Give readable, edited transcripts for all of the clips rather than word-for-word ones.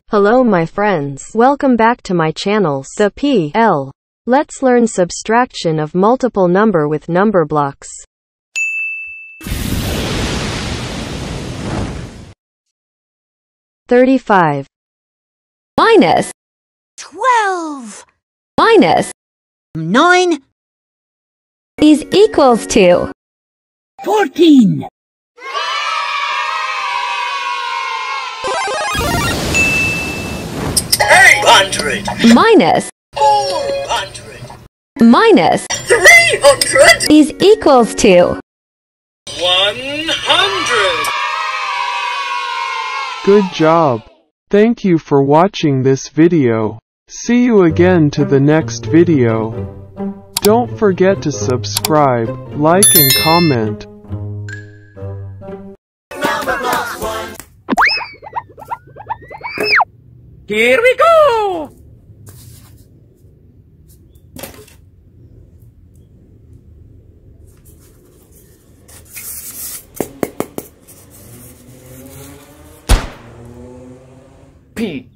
Hello my friends. Welcome back to my channel, L. Let's learn subtraction of multiple number with Numberblocks. $35 minus 12 minus 9 is equals to 14. minus 400 minus 300 is equals to 100. Good job. Thank you for watching this video. See you again to the next video. Don't forget to subscribe, like and comment. Here we go! P.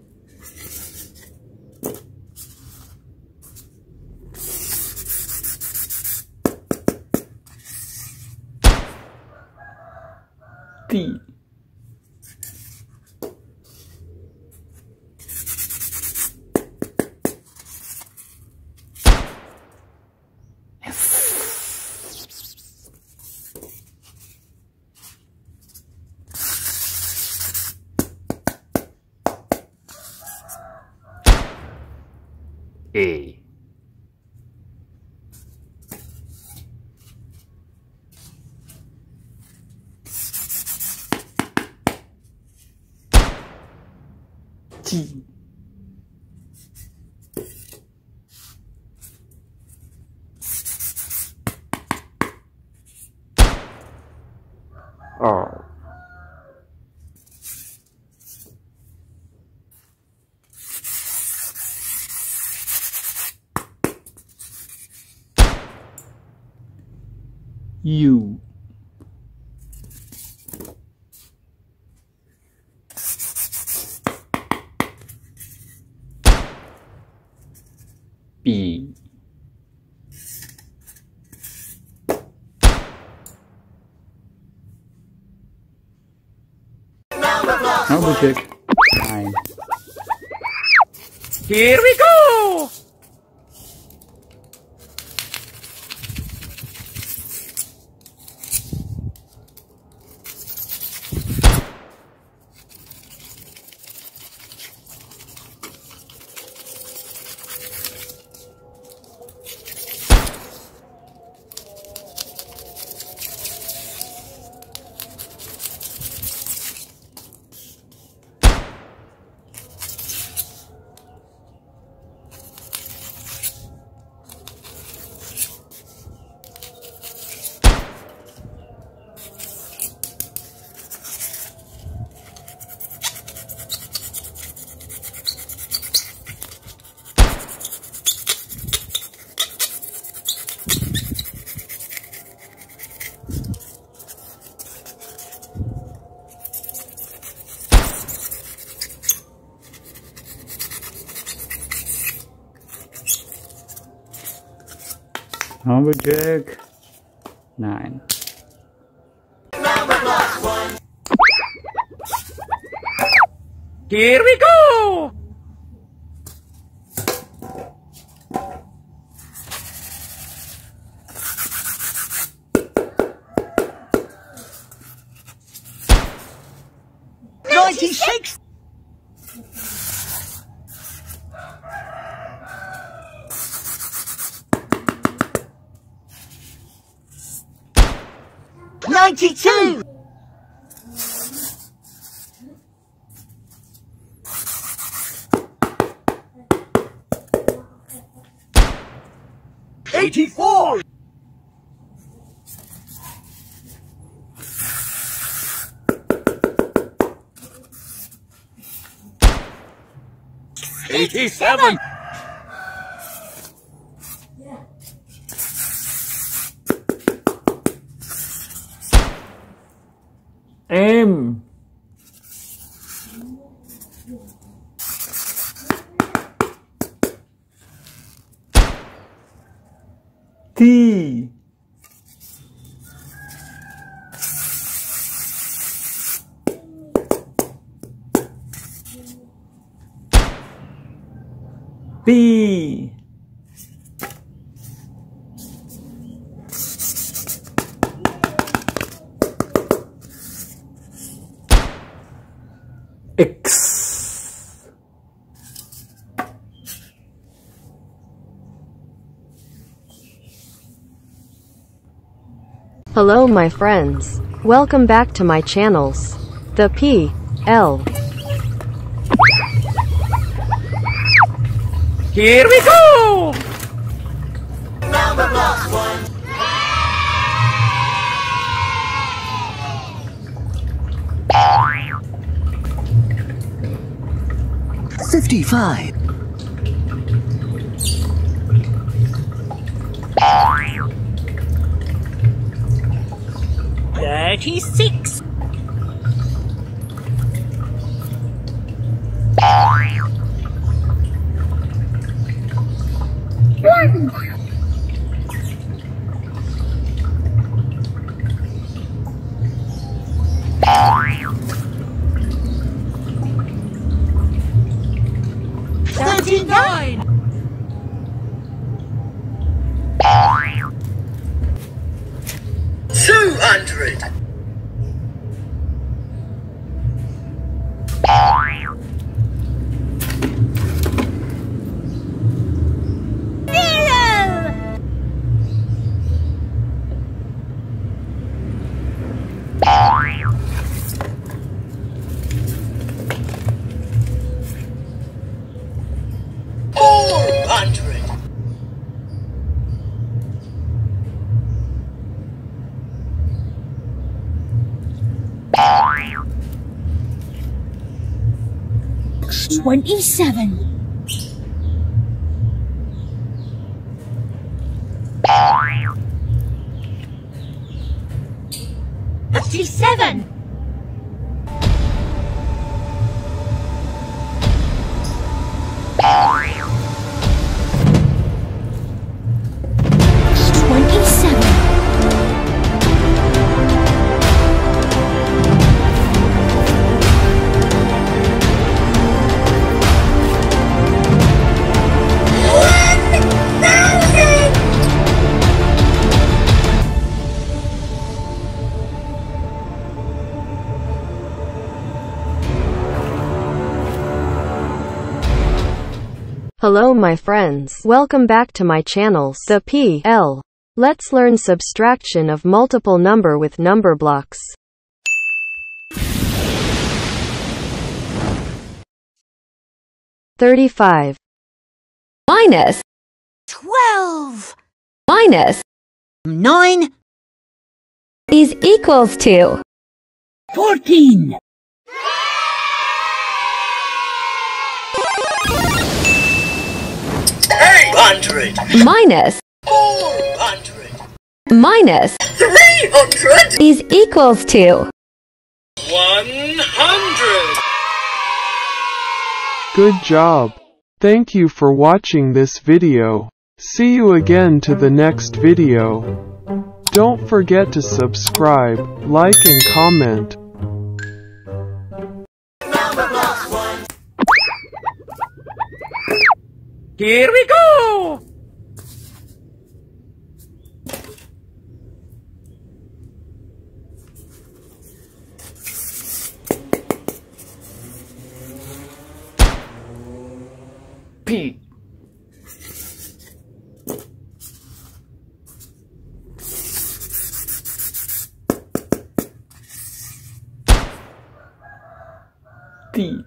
T. A. T. R. U. B. Numberblocks 9. Here we go! Numberblocks 9. Here we go! $96. $92. $84. $87. M. B. X. Hello my friends. Welcome back to my channels. The P, L. Here we go! Numberblocks 1. $55. $36. $39. $200. $27. $57. Hello my friends. Welcome back to my channels. The P, L. Let's learn subtraction of multiple number with number blocks. $35. Minus 12. minus 9. is equals to 14. minus 400. minus 300. is equals to 100. Good job. Thank you for watching this video. See you again to the next video. Don't forget to subscribe, like and comment. Numberblocks 1. Here we go! P. T.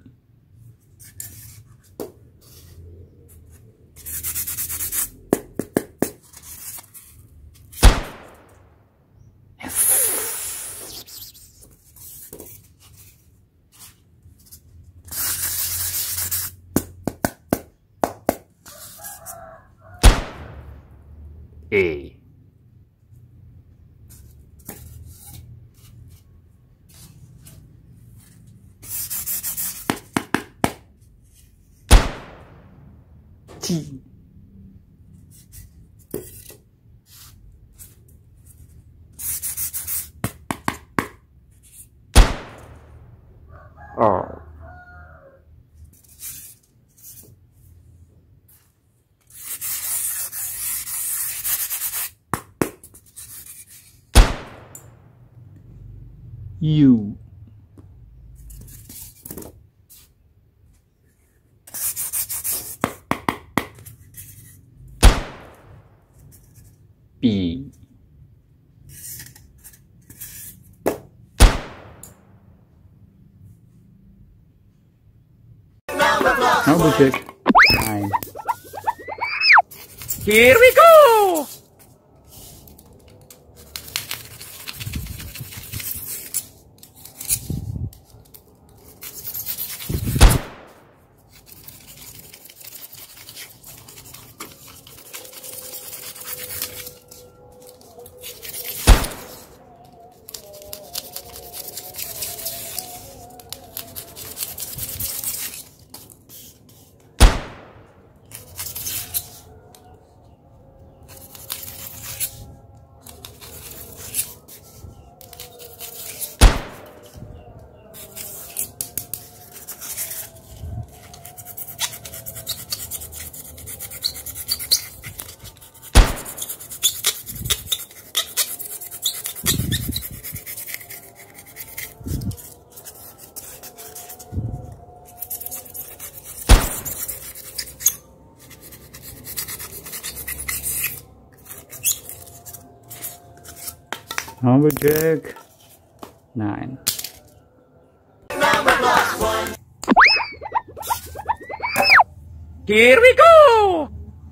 A. T. R. U. B. Numberblocks 9. Here we go! Numberblocks 9. Numberblocks 1. Here we go!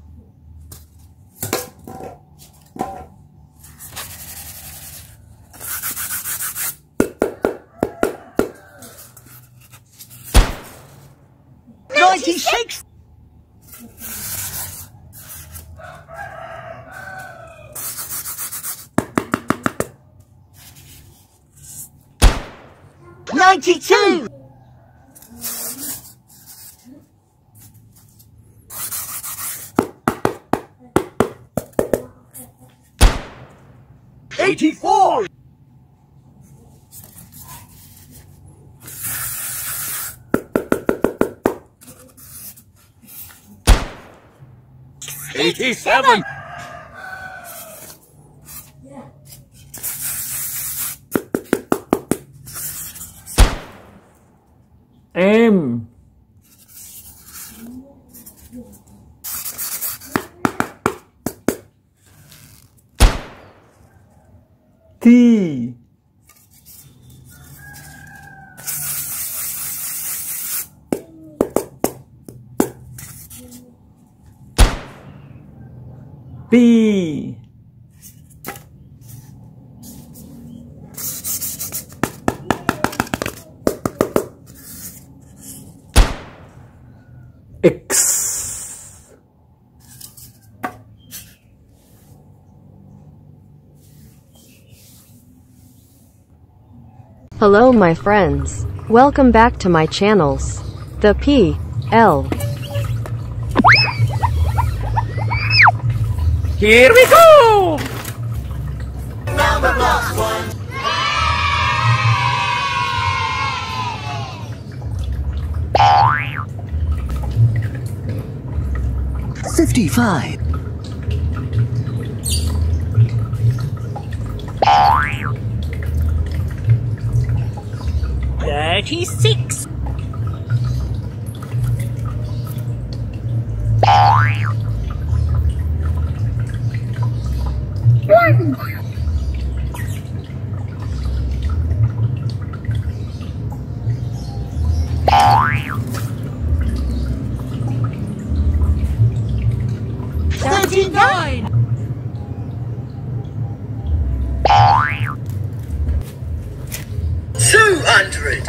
$96. 92. 84. 87. M. T. B. X. Hello my friends. Welcome back to my channels. The P, L. Here we go! Numberblocks 1. 55. 36. 1. 39. 200.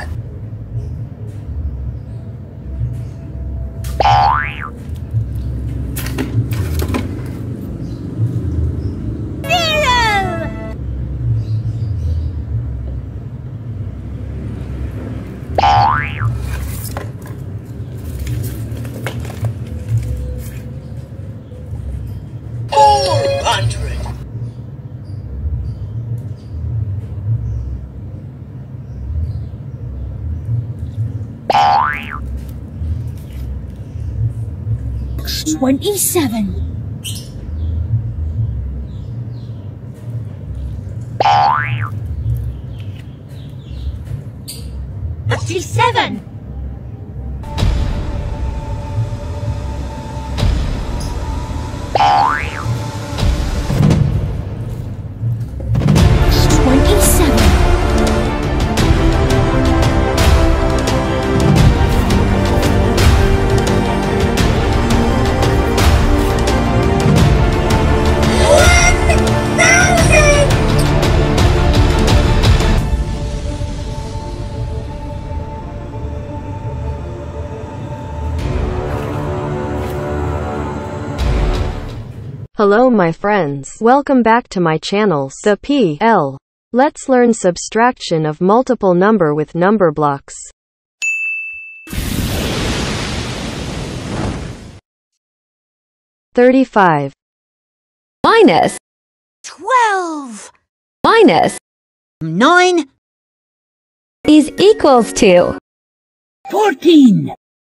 27. 1. 47. 27. 1000. Hello my friends. Welcome back to my channels, the P.L. Let's learn subtraction of multiple number with number blocks. $35 minus 12. minus 9. is equals to 14.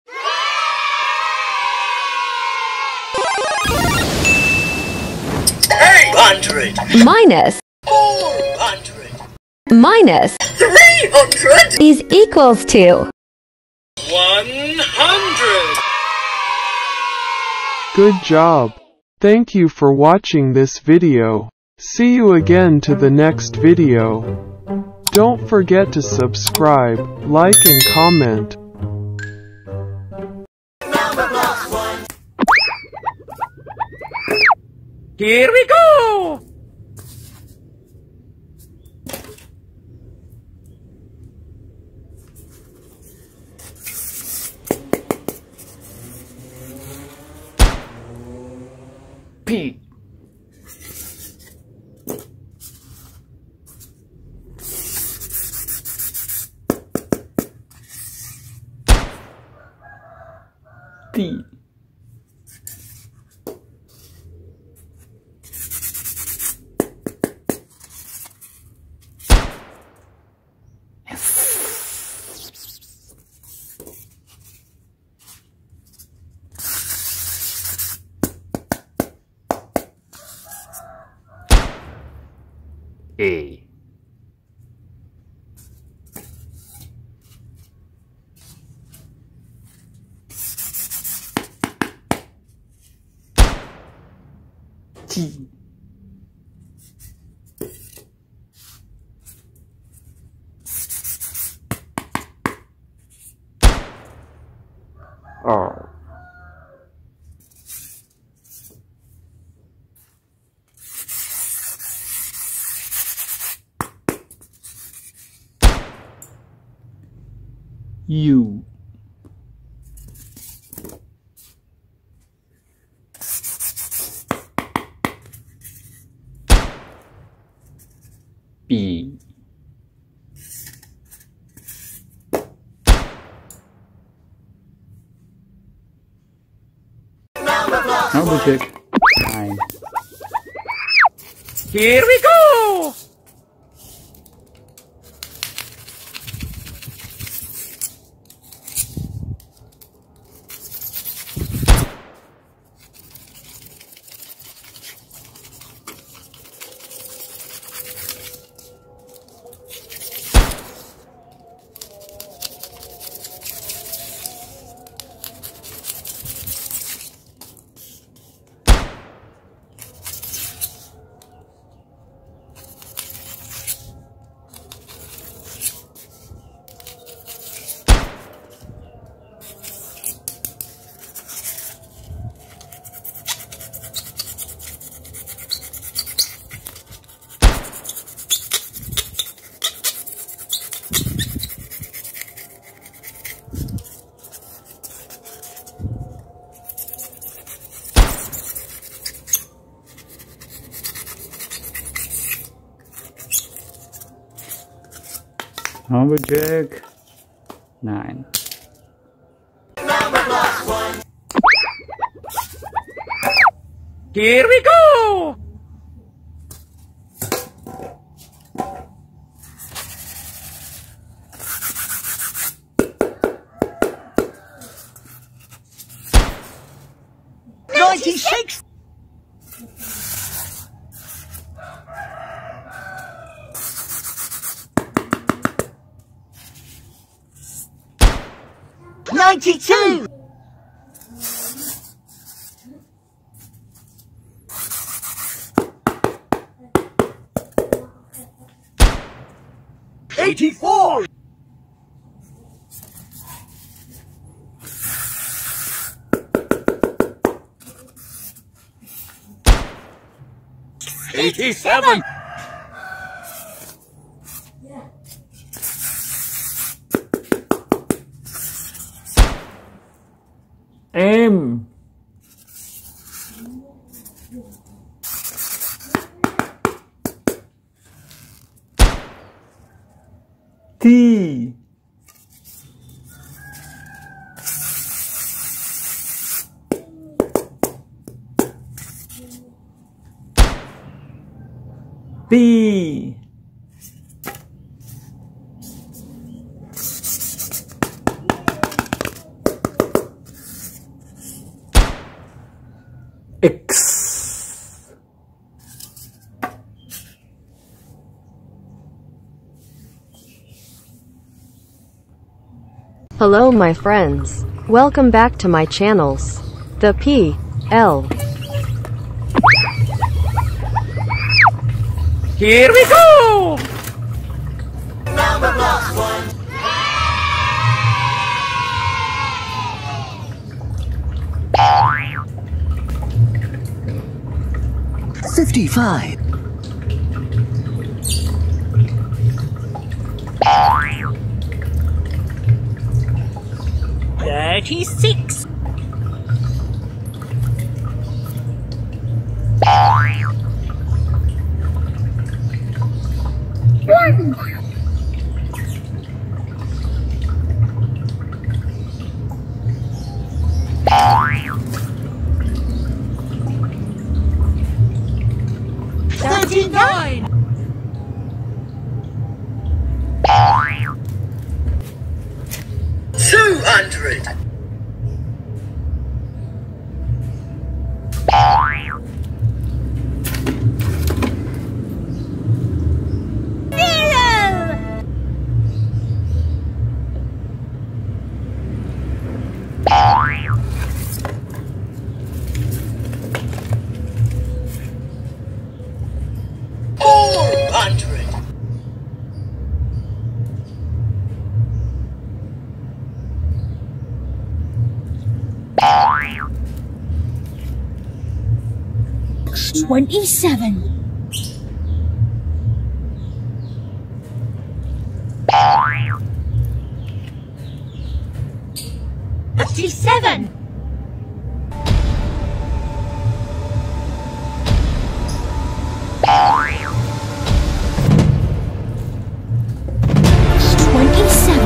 800. minus 400. minus 300. is equals to 100. Good job. Thank you for watching this video. See you again to the next video. Don't forget to subscribe, like and comment. Here we go. P. T. A. T. R. U. B. Numberblocks 9. Here we go. Numberblocks 9. Here we go! $96. 100. 92. 84. 87. 'em. 'T. 'B. 'X. 'Hello my friends. Welcome back to my channels. The P, L. Here we go! Numberblocks 1. 55. 36. 1. 39. 200. 400. 27. 57. 27.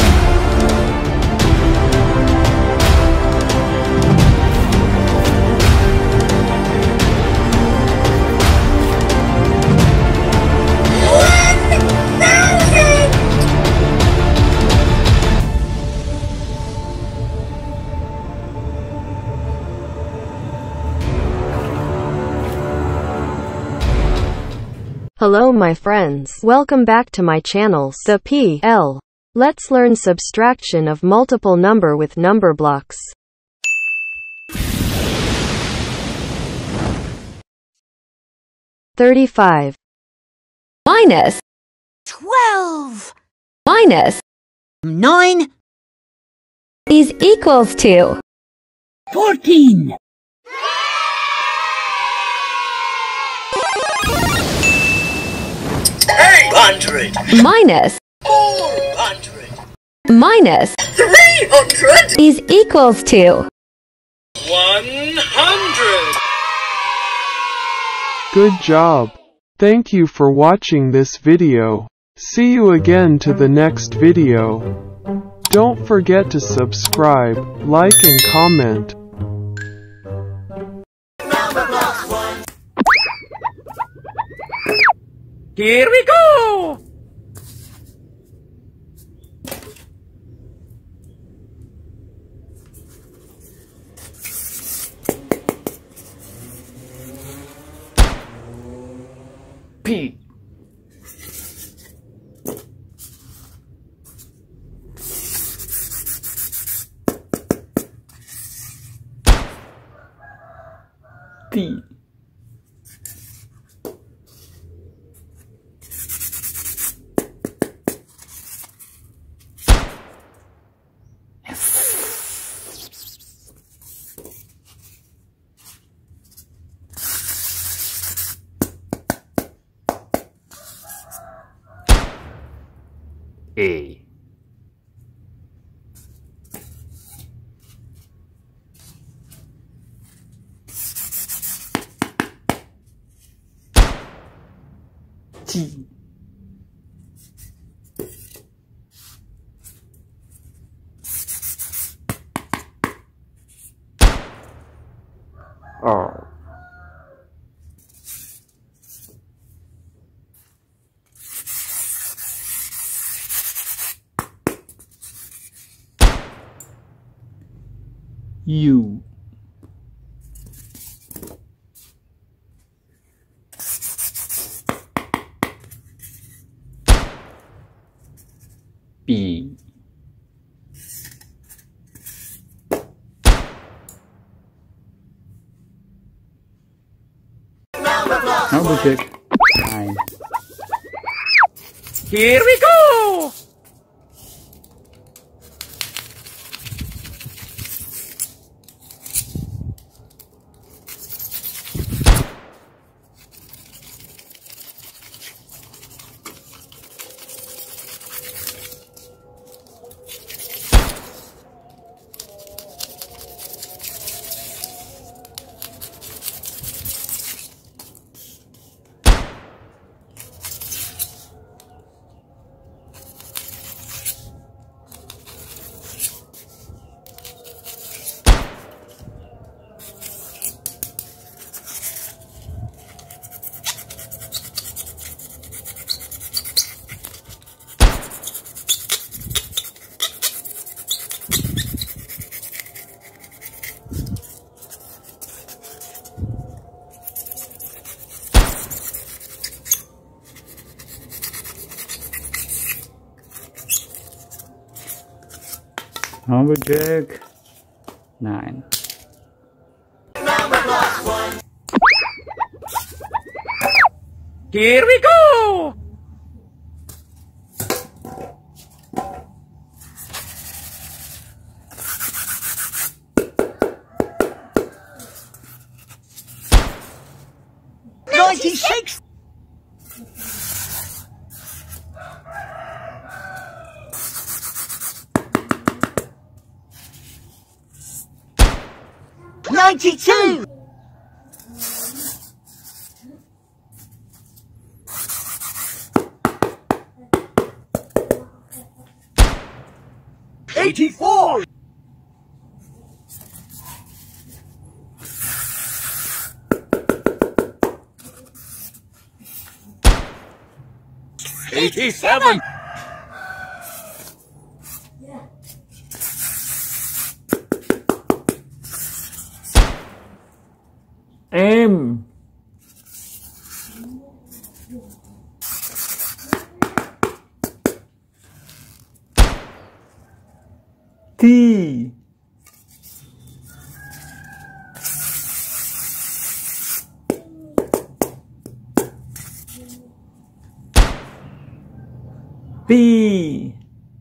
'Hello my friends. Welcome back to my channels. The P, L. Let's learn subtraction of multiple number with number blocks. $35 minus 12. minus 9. is equals to 14. 800. minus 400. minus 300. is equals to 100. Good job. Thank you for watching this video. See you again to the next video. Don't forget to subscribe, like and comment. Numberblocks 1. Here we go! P. T. A. T. R. U. B. Numbercheck 9. Here we go! Numbercheck 9. Here we go! $96. $92. $84. $87. M. T. B.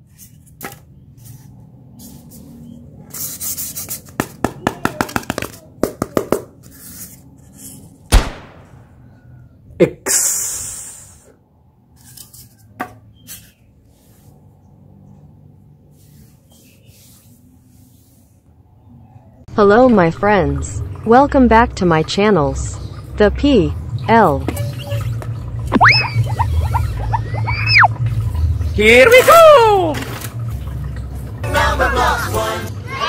X. Hello my friends. Welcome back to my channels. The P, L. Here we go! Numberblocks 1.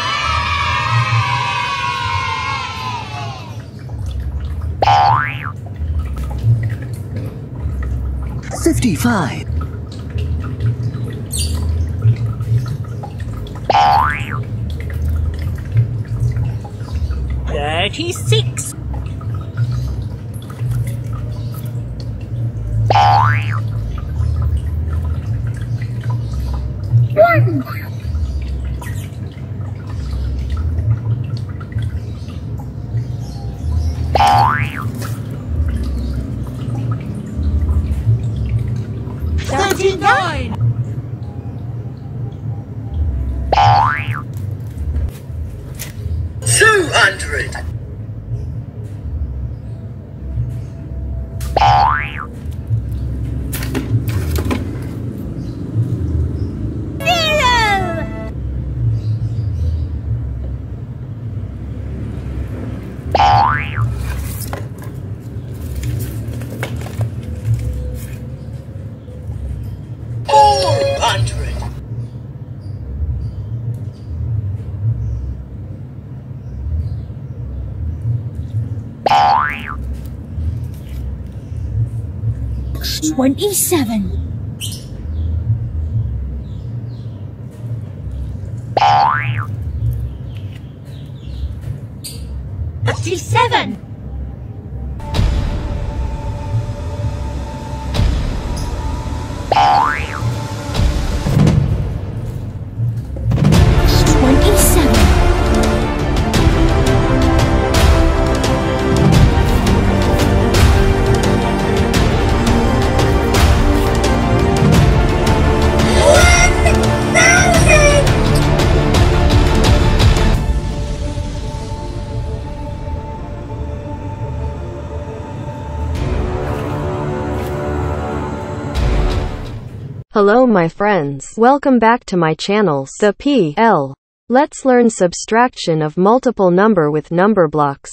55. 36. 1. 5. 100. $27. $57. Hello my friends, welcome back to my channel, the PL. Let's learn subtraction of multiple number with number blocks.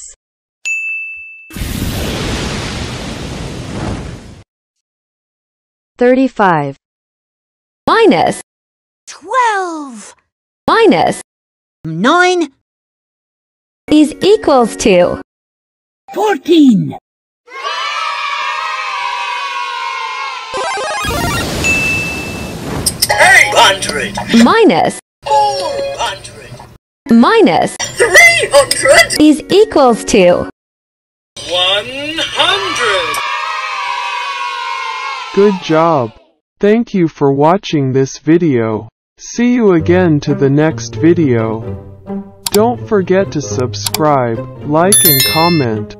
$35 minus 12 minus 9 is equals to 14. minus 400. minus 300. is equals to 100. Good job. Thank you for watching this video. See you again to the next video. Don't forget to subscribe, like and comment.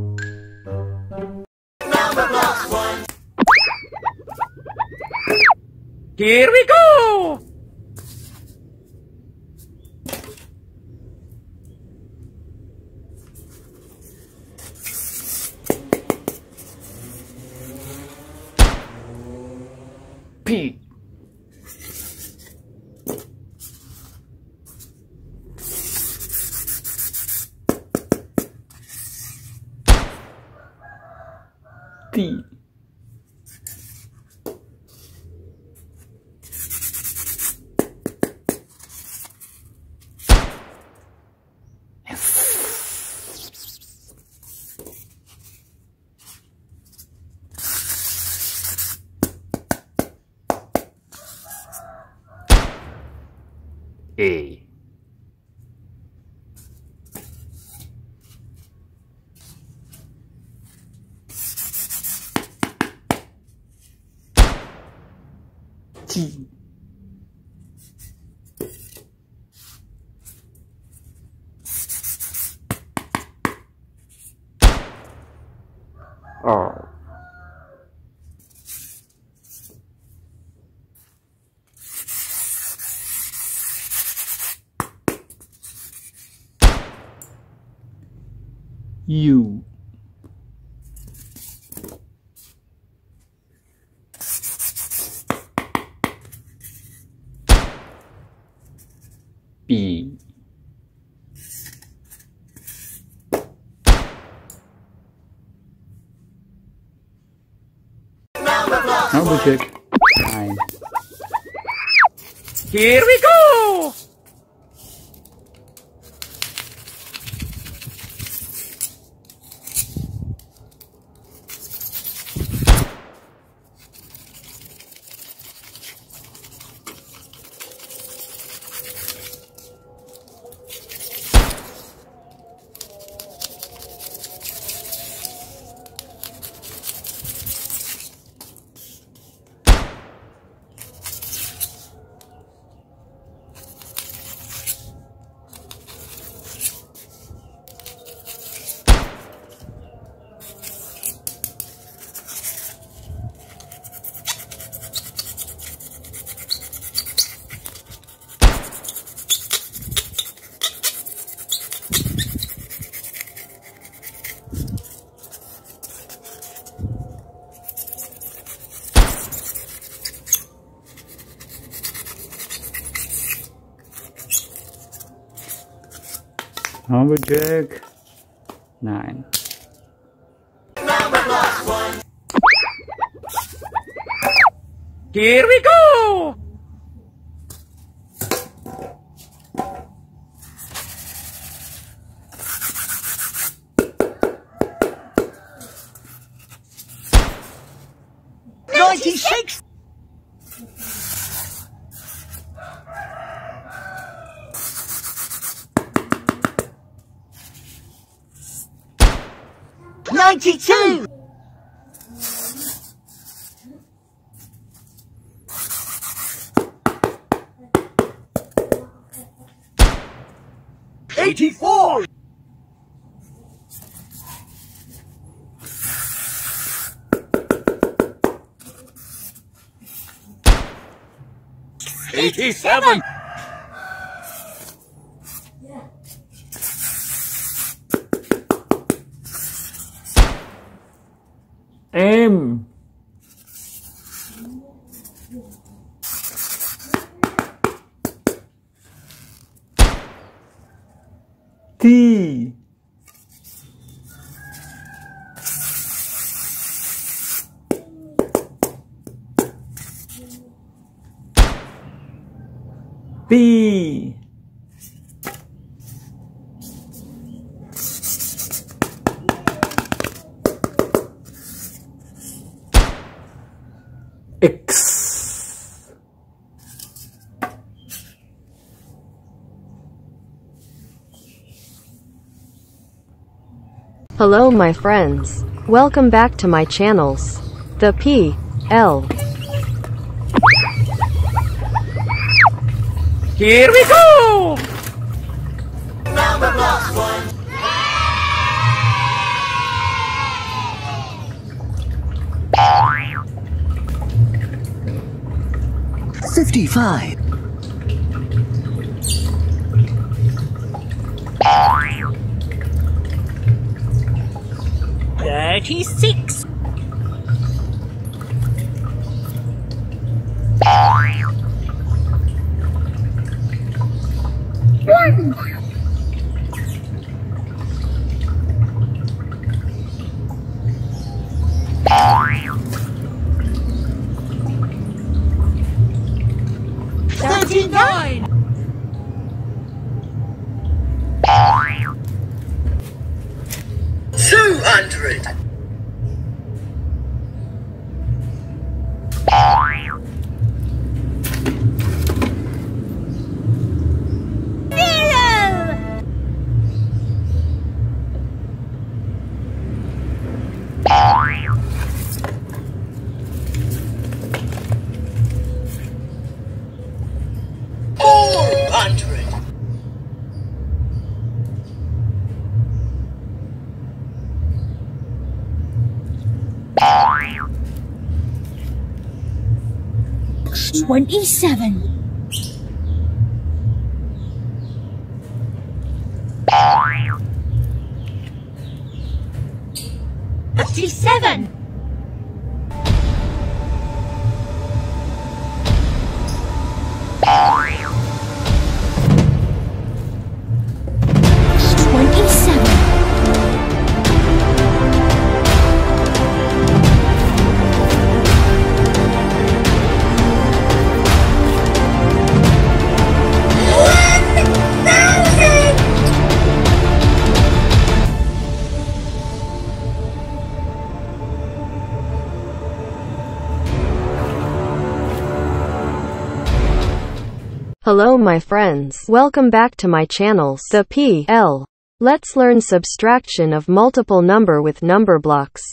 Here we go! P. T. A. T. R. U. B. Numberblocks. 9. Here we go! Numberblocks 9. Here we go! $96. $92. $84. $87. M. T. B. X. Hello my friends. Welcome back to my channels. The P, L. Here we go! Numberblocks 1. $55. $36. $39. $200. $27. $57. Hello my friends. Welcome back to my channels. The P, L. Let's learn subtraction of multiple number with number blocks.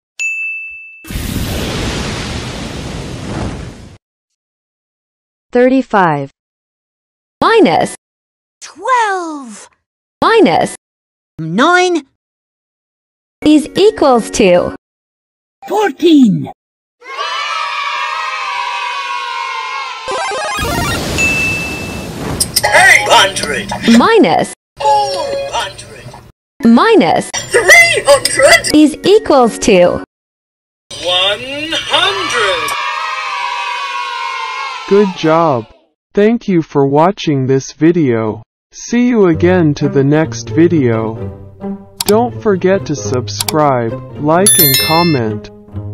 $35. minus 12. minus 9. is equals to 14. $800. minus 400. minus 300. is equals to 100. Good job. Thank you for watching this video. See you again to the next video. Don't forget to subscribe, like and comment.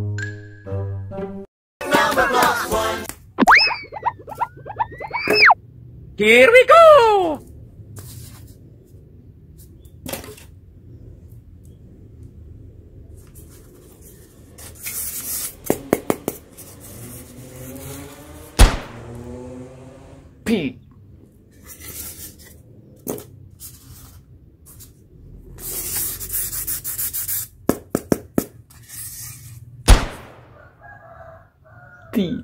Here we go! P. T.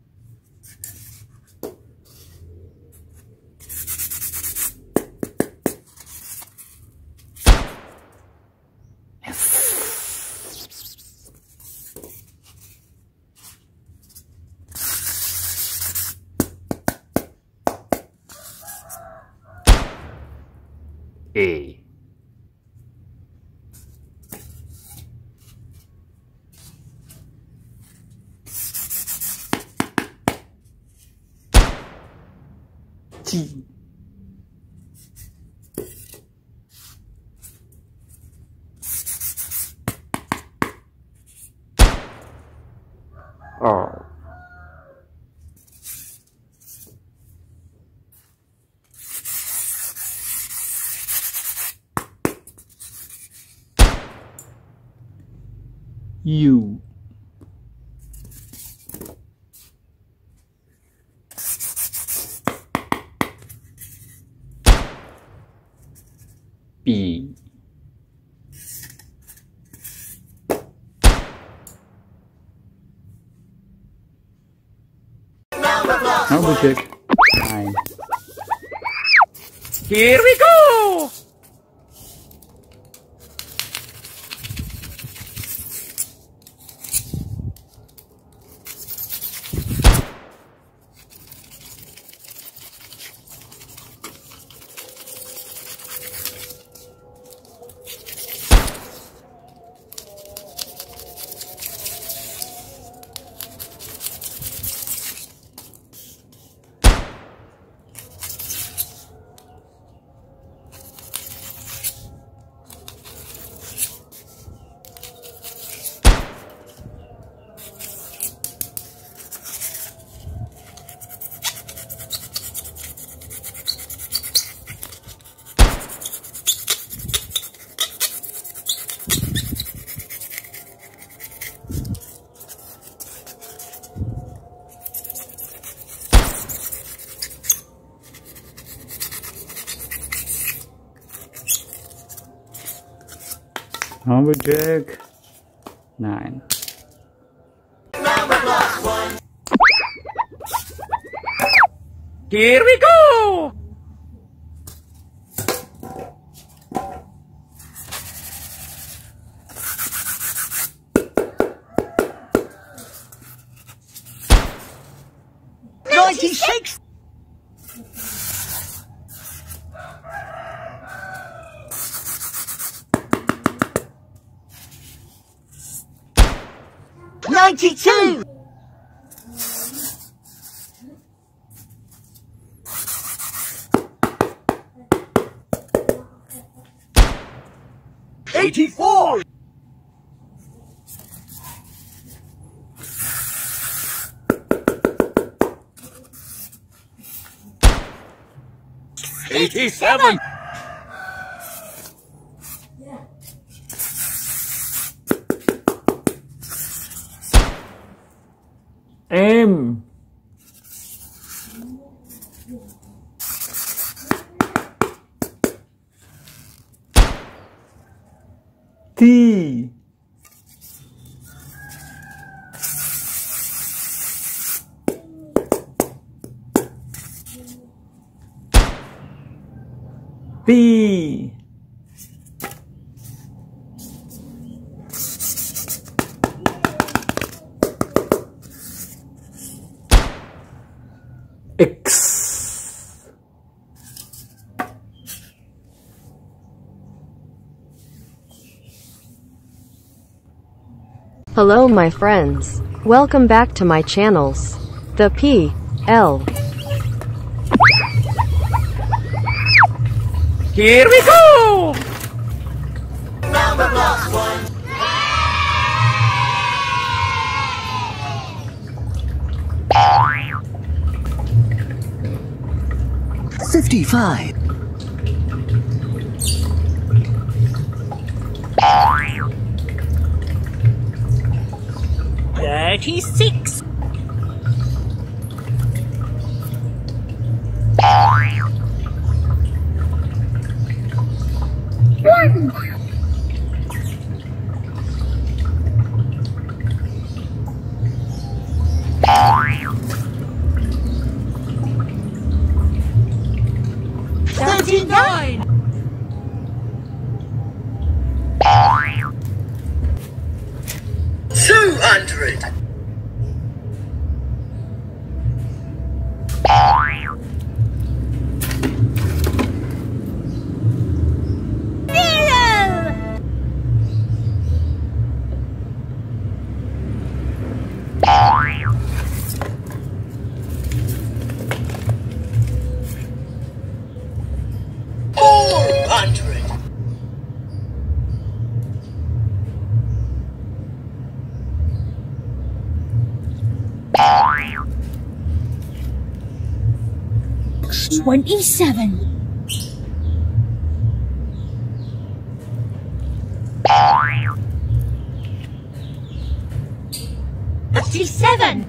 A. G. R. U. B. Numberblocks 9. Here we go! Numberblocks 9. Here we go! $96. 92. 84. 87. M. T. B. X. Hello my friends. Welcome back to my channels. The P, L, Here we go! Numberblocks 1. 55. 36. 1. 39. 200. 400. 27. 57.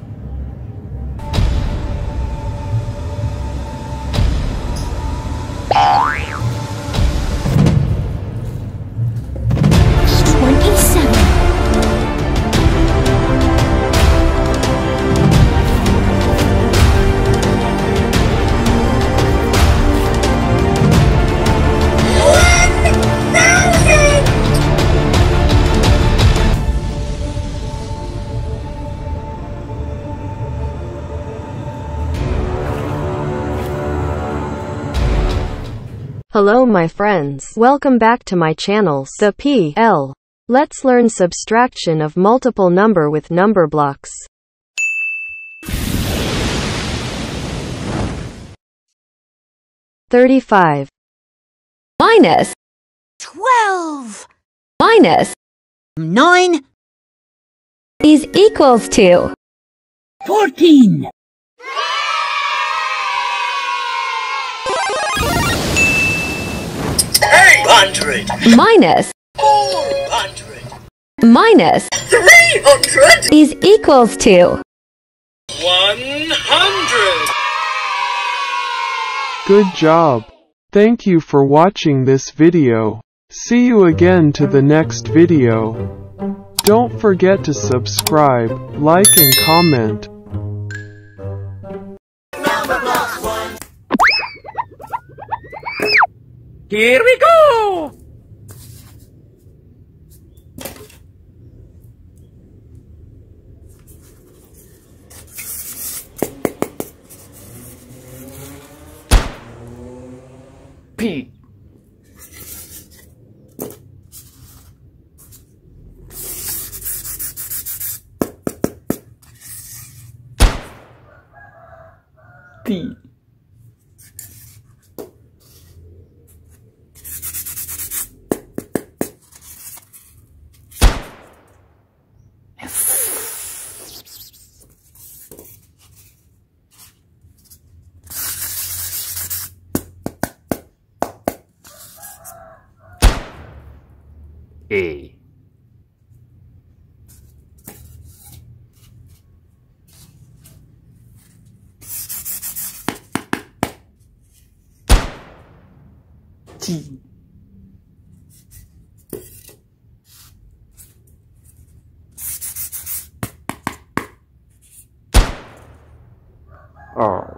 27. 1000. Hello my friends. Welcome back to my channel, the PL. Let's learn subtraction of multiple number with number blocks. $35 minus 12. minus 9. is equals to 14. 800. minus 400. minus 300. is equals to 100. Good job. Thank you for watching this video. See you again to the next video. Don't forget to subscribe, like and comment. Numberblocks 1. Here we go! P. T. A. T. R.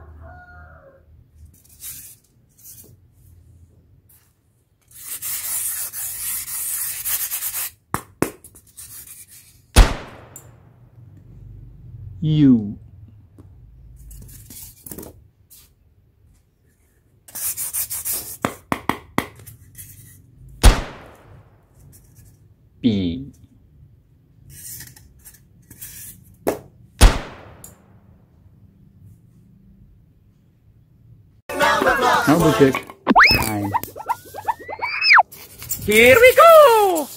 U. B. Numberblocks Number check. 9. Here we go!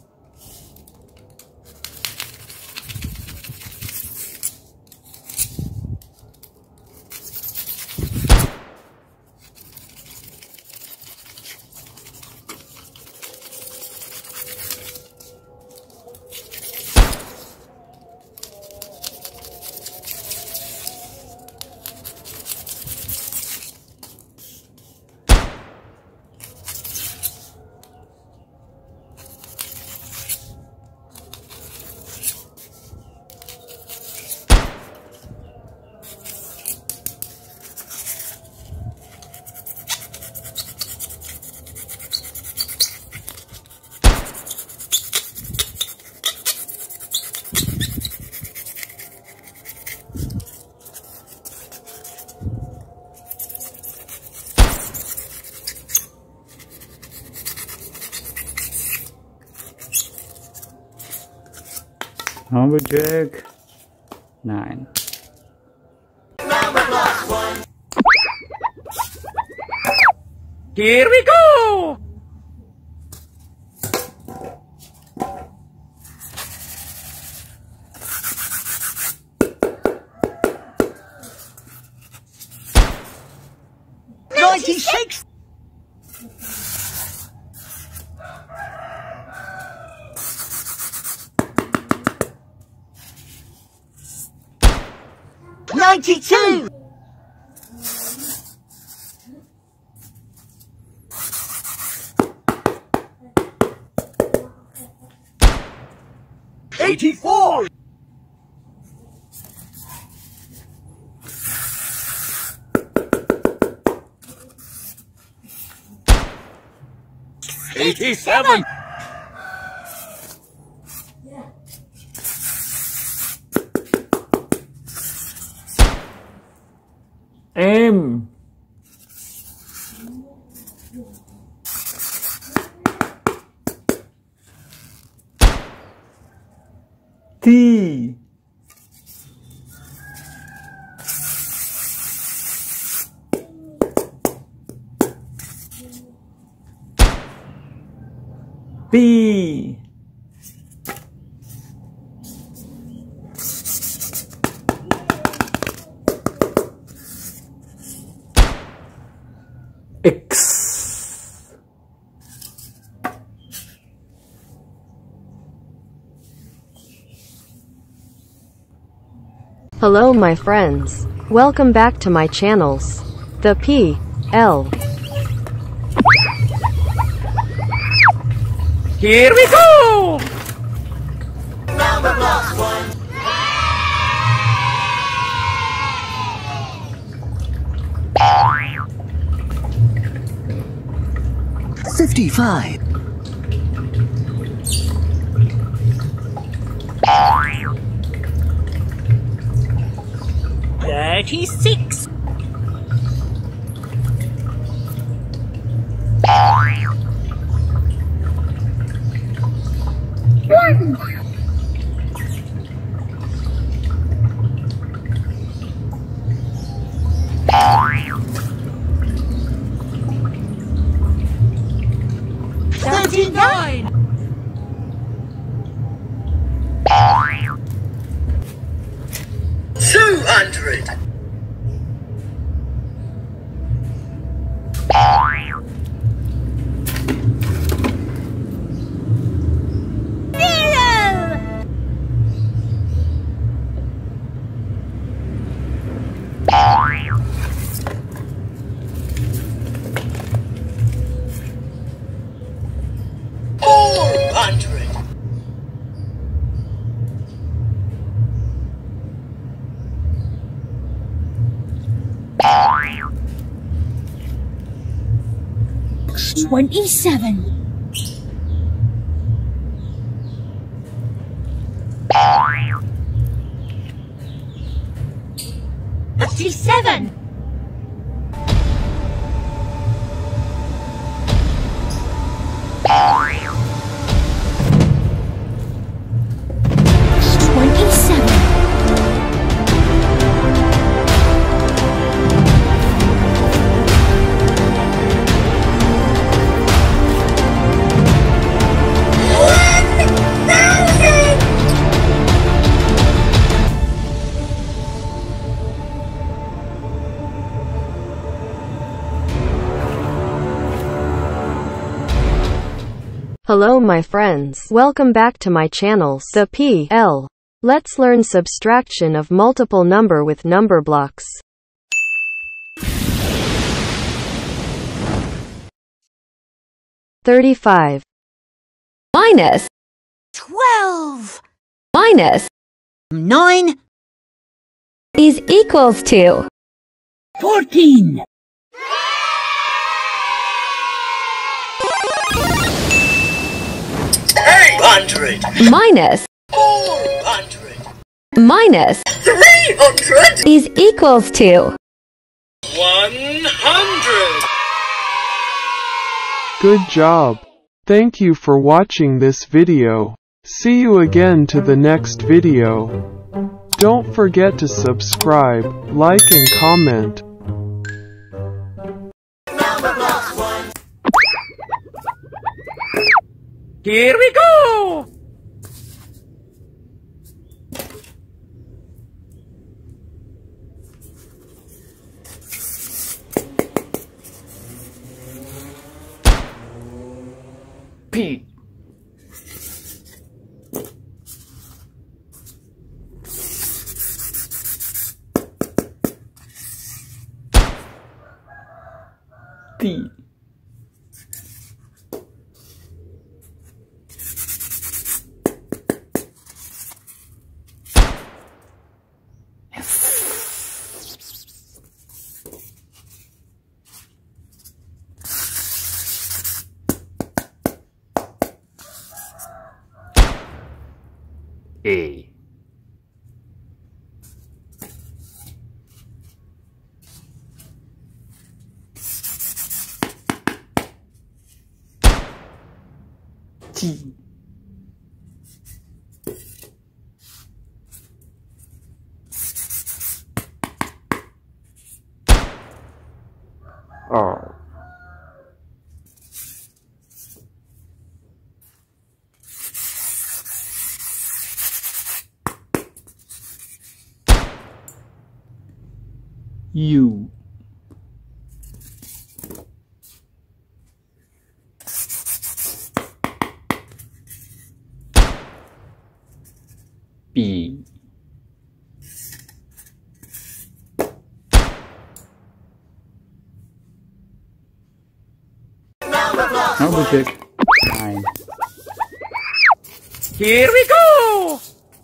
Numberblocks 9. Numberblocks 1. Here we go! $96. 92. 84. 87. M. T. B. X. Hello my friends. Welcome back to my channels. The P, L. Here we go! Numberblocks 1. 55. 36. 1. 39. 200. 400. 27. 57. 27. Hello my friends. Welcome back to my channels, the P, L. Let's learn subtraction of multiple number with Numberblocks. $35 minus 12 minus 9 is equals to 14 800 minus 400 minus 300 is equals to 100. Good job. Thank you for watching this video. See you again to the next video. Don't forget to subscribe, like and comment. Here we go! P. T. A. T. R. U. B. Numberblocks 9. Here we go!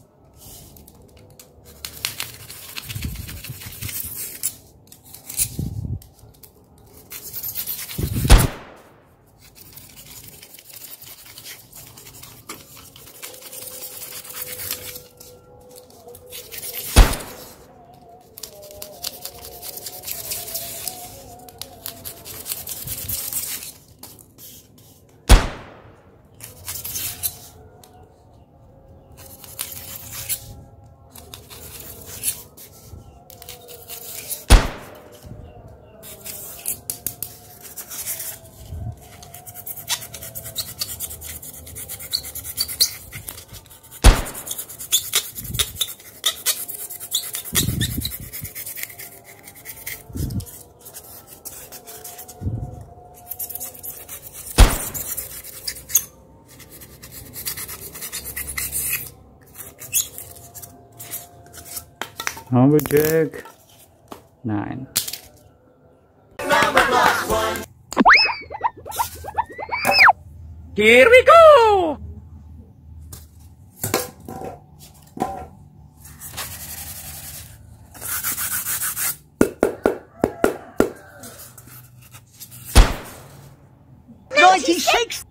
Numberblocks 9. Here we go! $96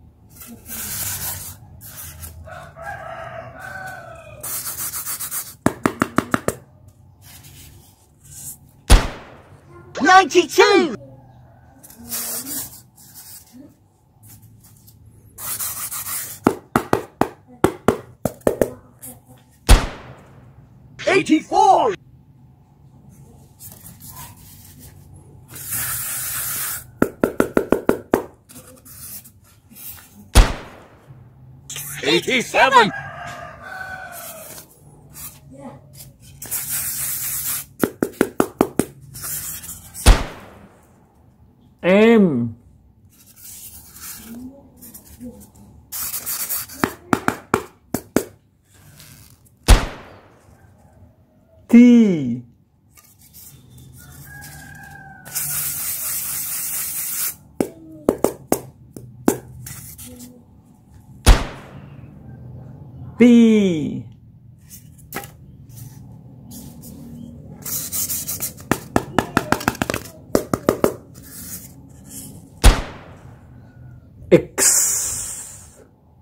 $92 $84 87! M. B. X.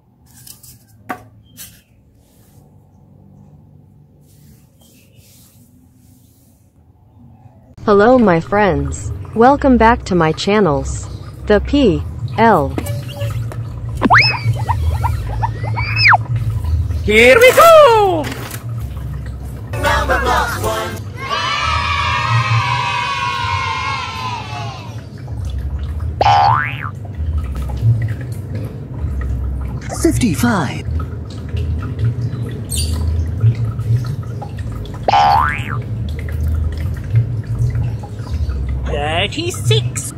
Hello my friends. Welcome back to my channels. The P, L. Here we go! Numberblocks 1. 55. 36.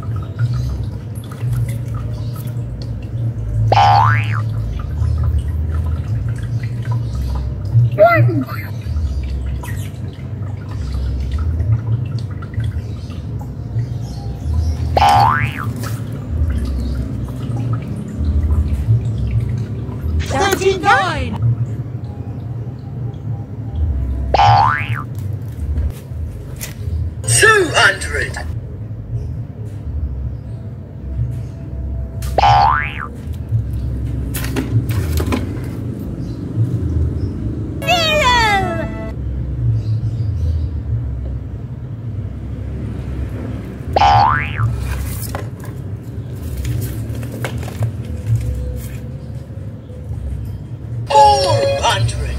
1. 39. 200. 400.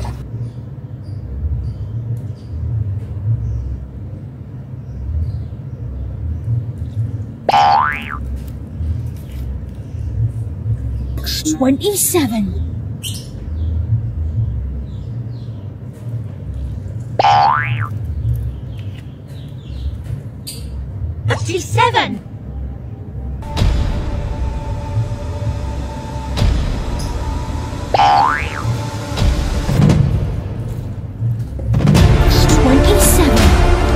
27. 57. 27.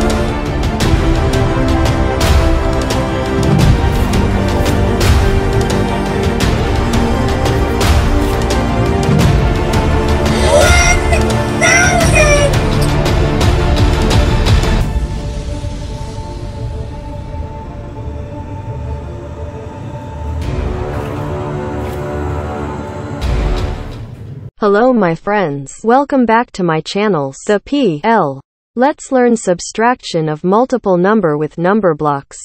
1000. Hello my friends. Welcome back to my channels. The P, L. Let's learn subtraction of multiple number with number blocks.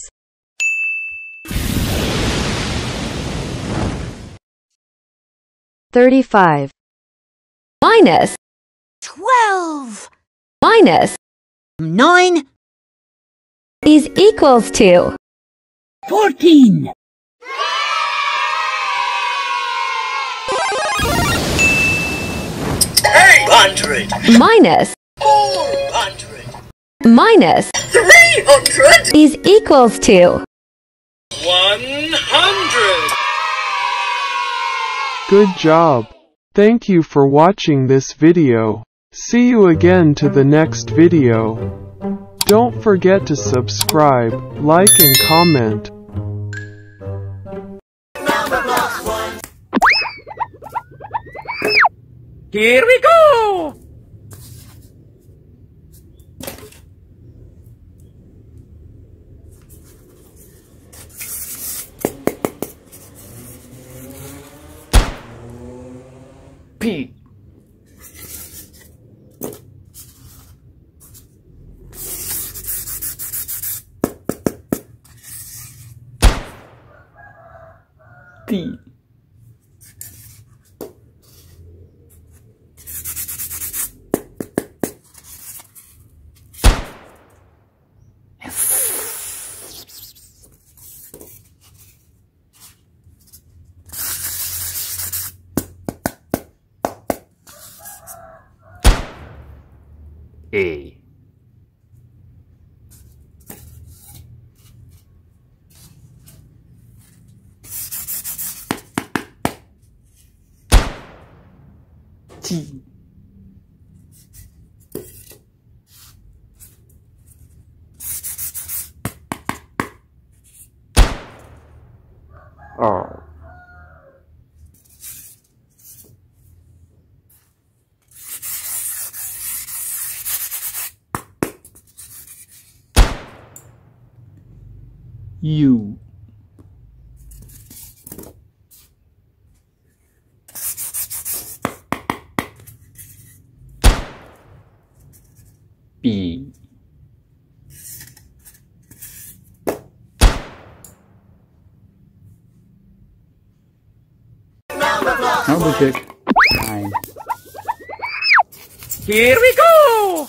$35. minus 12. minus 9. is equals to 14. 800. minus 400. minus 300. is equals to 100. Good job. Thank you for watching this video. See you again to the next video. Don't forget to subscribe, like and comment. Numberblocks 1. Here we go! P. T. A. T. R. Numberblocks 9. Here we go!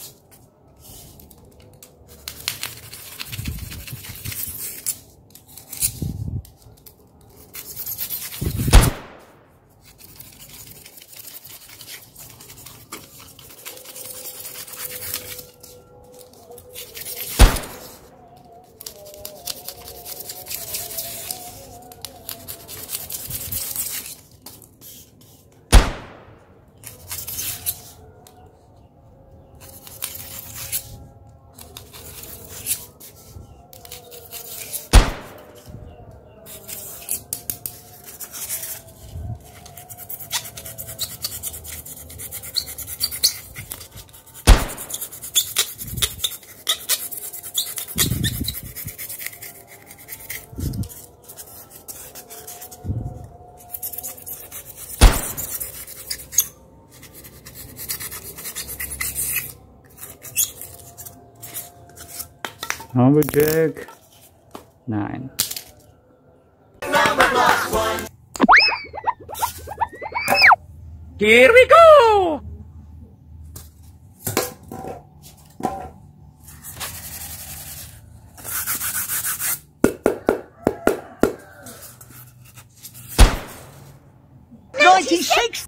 Numberblocks 9. Numberblocks 1. Here we go! $96.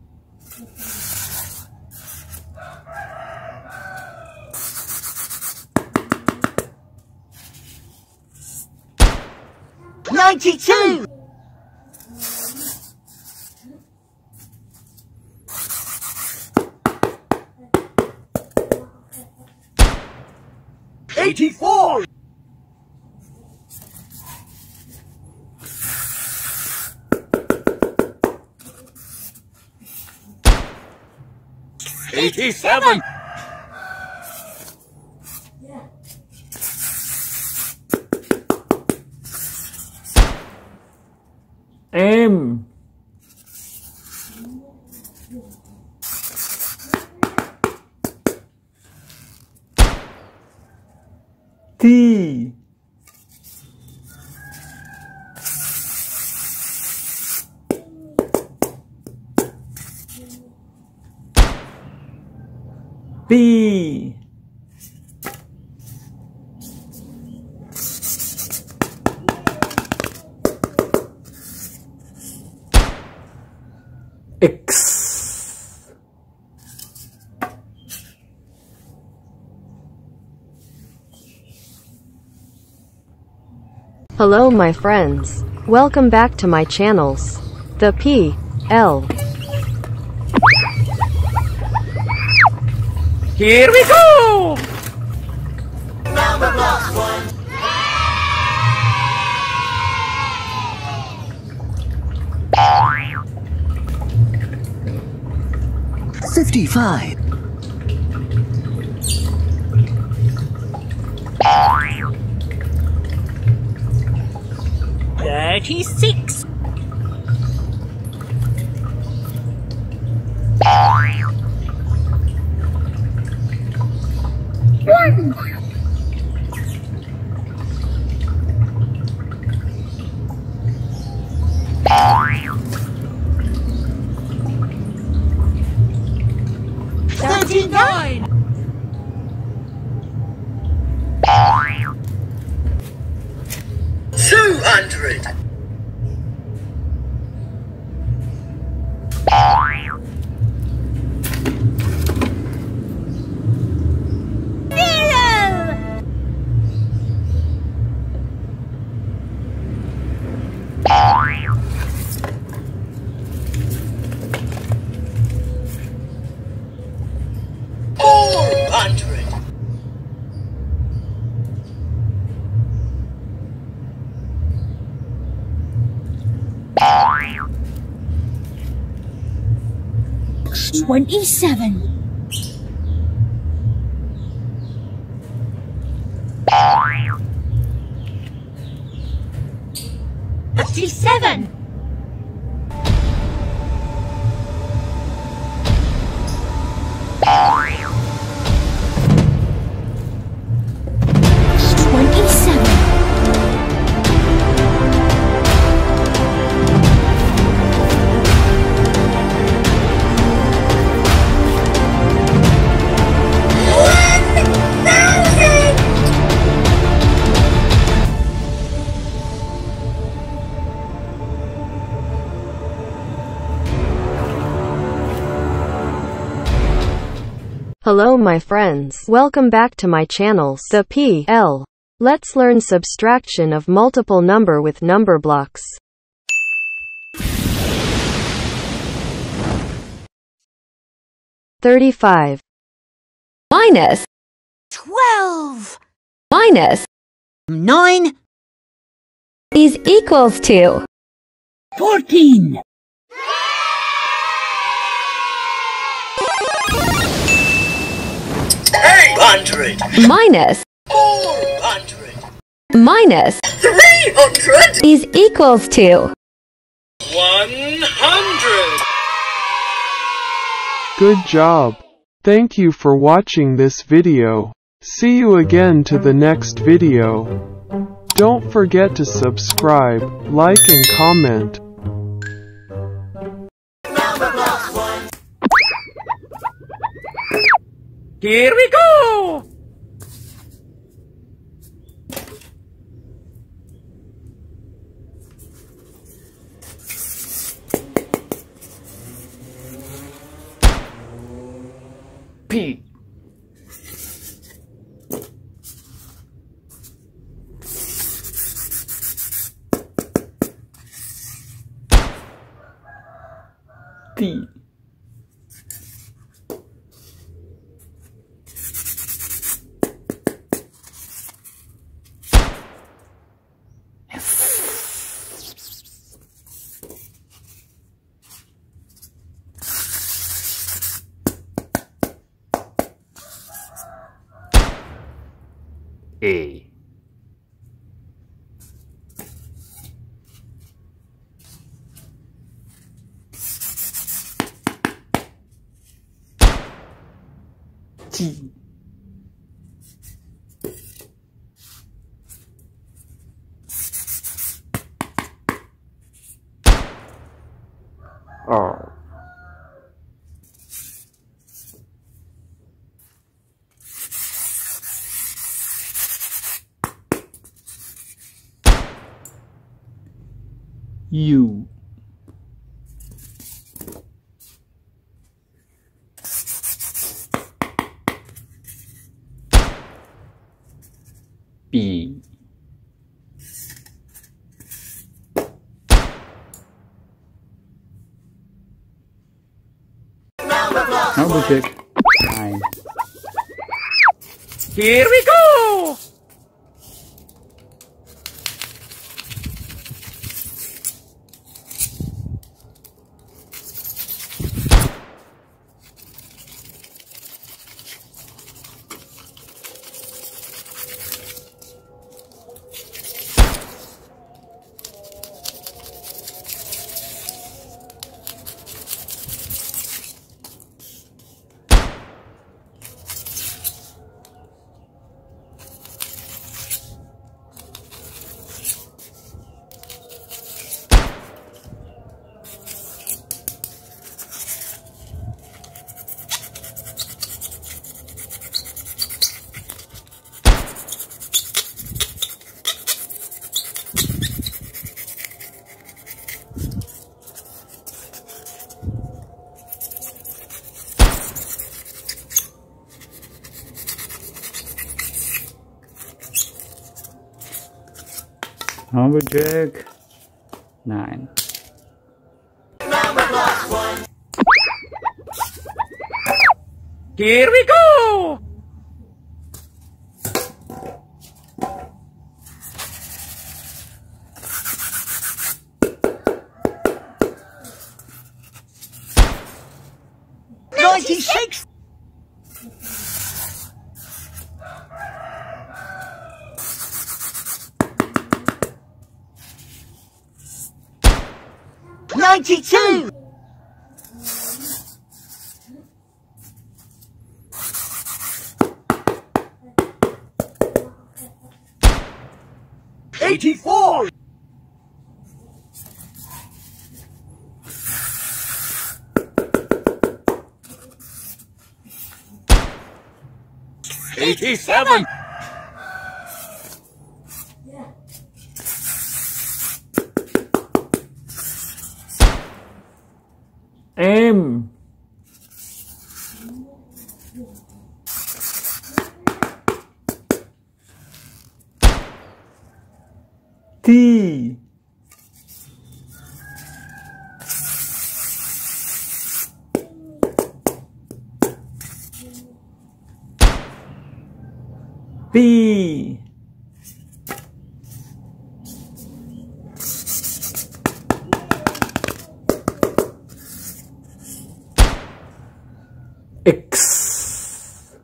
92. 84. 87. M. T. B. X. Hello my friends. Welcome back to my channels. The P, L. Here we go! Numberblocks 1. 55. 36. 1. 39. 200. 400. 27. 57. 27. Hello my friends. Welcome back to my channels, the P.L. Let's learn subtraction of multiple number with number blocks. $35 minus 12 minus 9 is equals to 14 800 minus 400 minus 300 is equals to 100. Good job. Thank you for watching this video. See you again to the next video. Don't forget to subscribe, like and comment. Here we go! P. T. A. G. R. U. B. Numberblocks 9. Here we go! Numberblocks 9. Here we go! $96 $92 $84 87! M. T. B. X.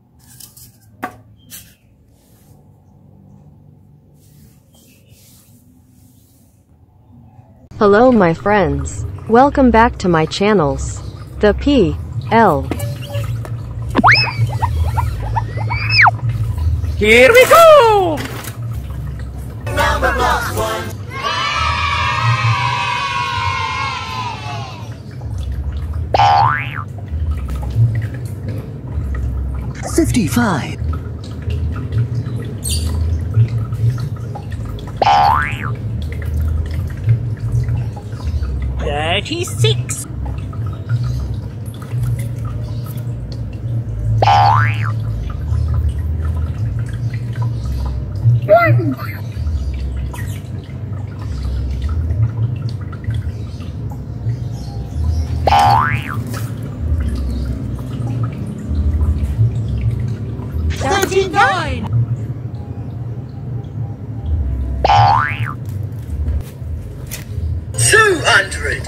Hello my friends. Welcome back to my channels. The P, L. Here we go! Numberblocks 1. 55. 36. 1. 39. 200.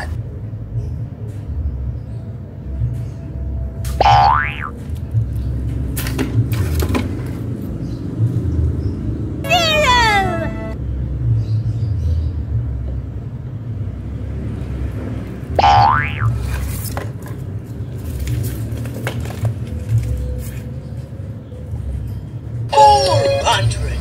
400.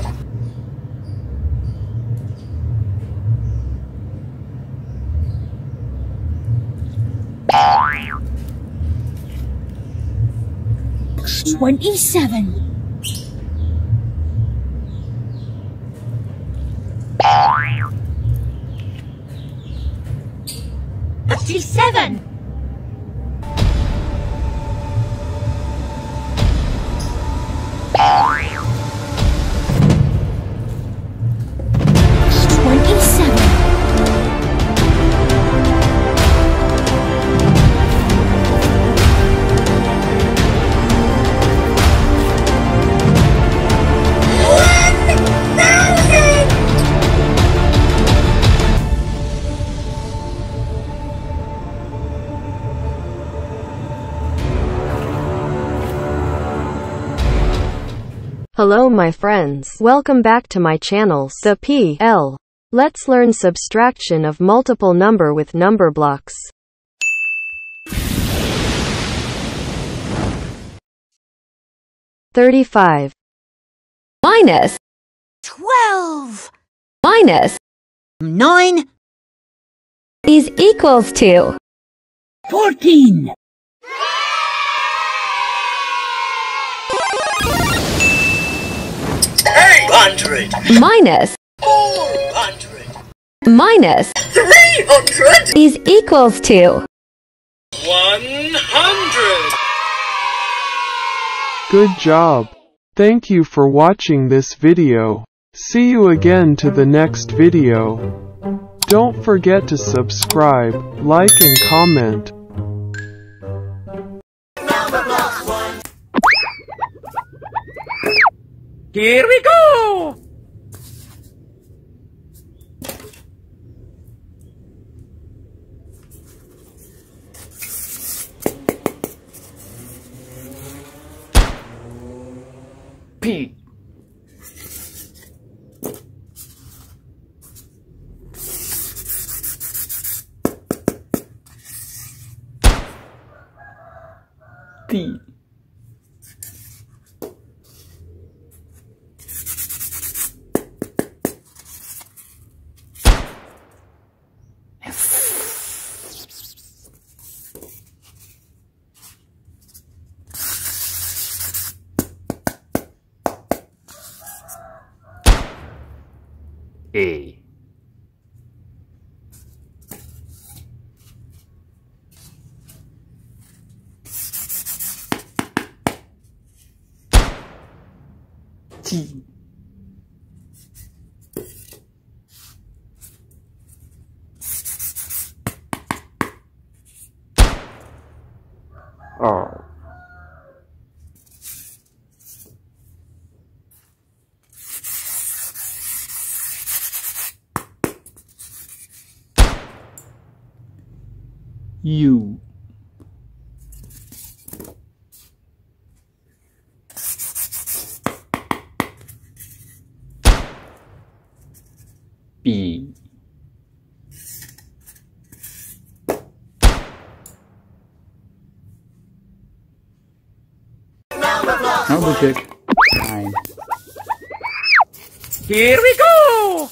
27. 57. 27. 1000. Hello my friends. Welcome back to my channels. The P, L. Let's learn subtraction of multiple number with number blocks. $35 minus 12. minus 9. is equals to 14. 800. minus 400. minus 300. is equals to 100. Good job. Thank you for watching this video. See you again to the next video. Don't forget to subscribe, like and comment. Numberblocks 1. Here we go! P. T. A. T. R. U. B. Numberblocks 9. Here we go!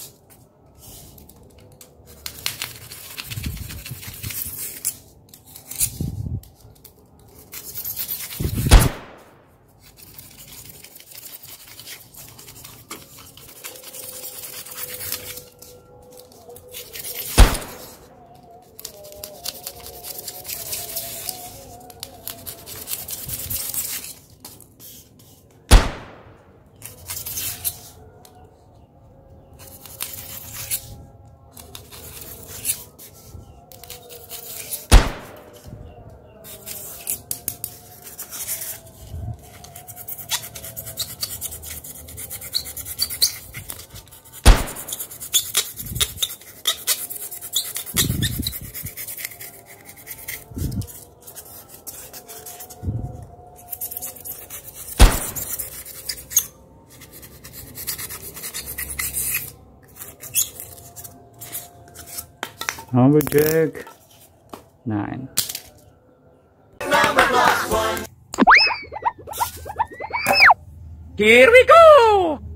Numberblocks 9. Numberblocks 1. Here we go!